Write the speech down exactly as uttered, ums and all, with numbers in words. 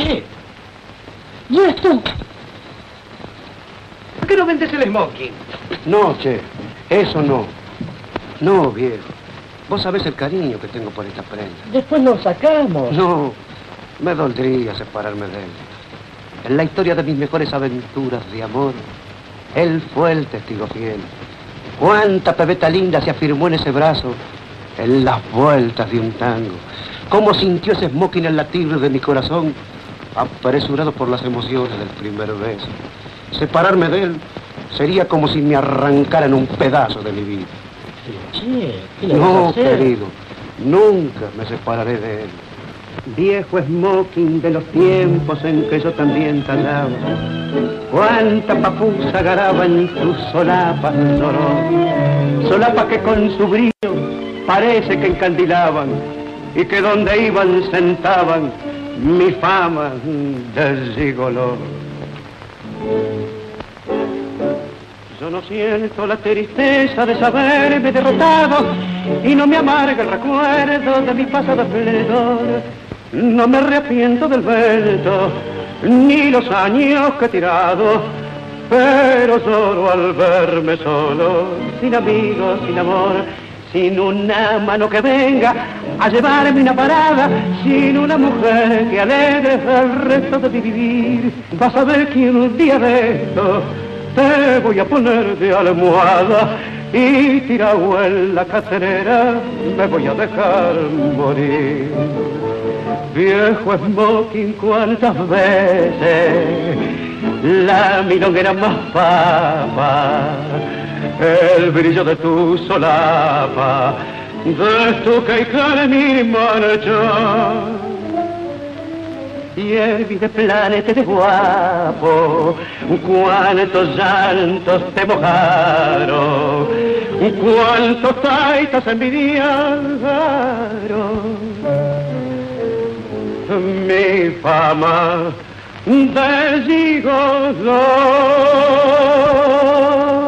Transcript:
¿Qué? ¿Y esto? ¿Por qué no vendes el smoking? No, che, eso no. No, viejo. Vos sabés el cariño que tengo por esta prenda. Después lo sacamos. No, me doldría separarme de él. En la historia de mis mejores aventuras de amor, él fue el testigo fiel. Cuánta pebeta linda se afirmó en ese brazo, en las vueltas de un tango. Cómo sintió ese smoking el latir de mi corazón, apresurado por las emociones del primer beso. Separarme de él sería como si me arrancaran un pedazo de mi vida. Che, ¿qué le vas a No, hacer? querido, nunca me separaré de él. Viejo smoking de los tiempos en que yo también tallaba, cuánta papusa garaba en tus solapas lloró, solapas que con su brillo parece que encandilaban y que donde iban sentaban mi fama de gigoló. Yo no siento la tristeza de saberme derrotado y no me amarga el recuerdo de mi pasado esplendor. No me arrepiento del vento ni los años que he tirado, pero lloro al verme solo, sin amigos, sin amor, sin una mano que venga a llevarme una parada, sin una mujer que alegre el resto de mi vivir. Vas a ver que un día de esto te voy a poner de almohada y tirado en la cacerera me voy a dejar morir. Viejo smoking, cuántas veces la milonguera más papa, el brillo de tu solapa, de tu que cae mi marcha. Y el de planeta de guapo, cuántos llantos te mojaron, cuántos taitas envidiaron. Mi fama de gigoló.